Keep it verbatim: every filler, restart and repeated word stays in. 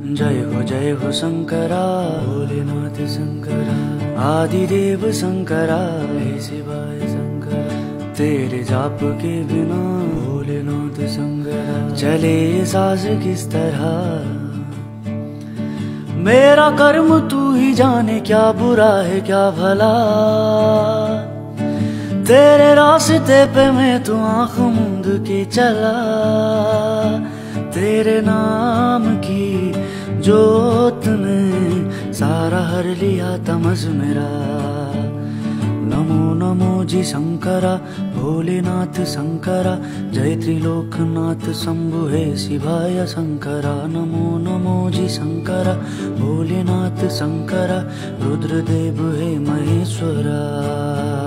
जय हो जय हो शंकरा, भोलेनाथ शंकरा, आदिदेव शंकरा, हे शिवाय शंकरा। तेरे जाप के बिना भोलेनाथ शंकरा चले सांस किस तरह। मेरा कर्म तू ही जाने, क्या बुरा है क्या भला। तेरे रास्ते पे मैं तो आँख मूंद के चला। तेरे नाम की जोत ने सारा हर लिया तमस मेरा। नमो नमो जी शंकरा, भोलेनाथ शंकरा, जय त्रिलोकनाथ शंभु हे शिवाय शंकरा। नमो नमो जी शंकरा, भोलेनाथ शंकरा, रुद्रदेव हे महेश्वरा।